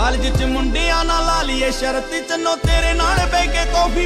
college ਚ ਮੁੰਡਿਆਂ ਨਾਲ ਲਾ ਲਈਏ ਸ਼ਰਤ ਚੰਨੋ ਤੇਰੇ ਨਾਲ ਬਹਿ ਕੇ ਤੋਹਫੇ